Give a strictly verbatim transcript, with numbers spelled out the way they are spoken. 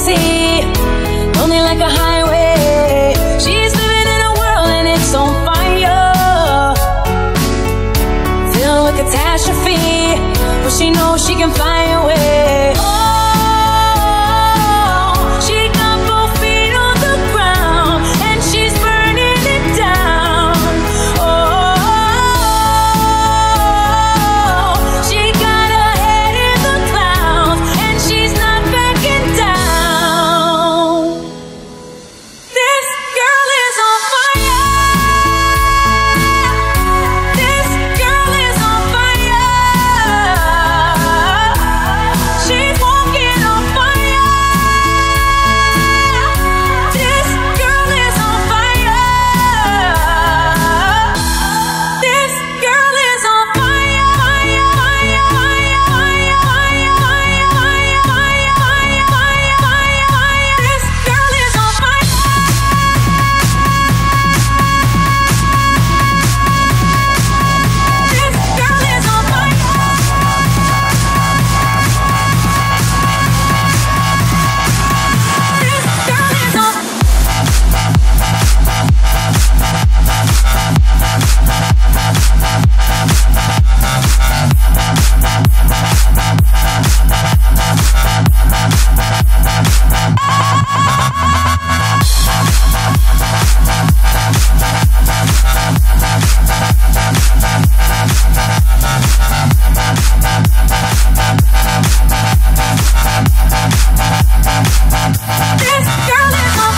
fantasy, lonely like a highway. She's living in a world and it's on fire, filled with catastrophe, but she knows she can fly away. Oh, she got both feet on the ground and she's burning it down. Oh, she got her head in the clouds and she's not backing down. This girl is on fire. This girl is on fire. She's walking on fire. This girl is on fire. This girl is on fire. This girl is on fire. This girl is on fire. This girl is on This girl is on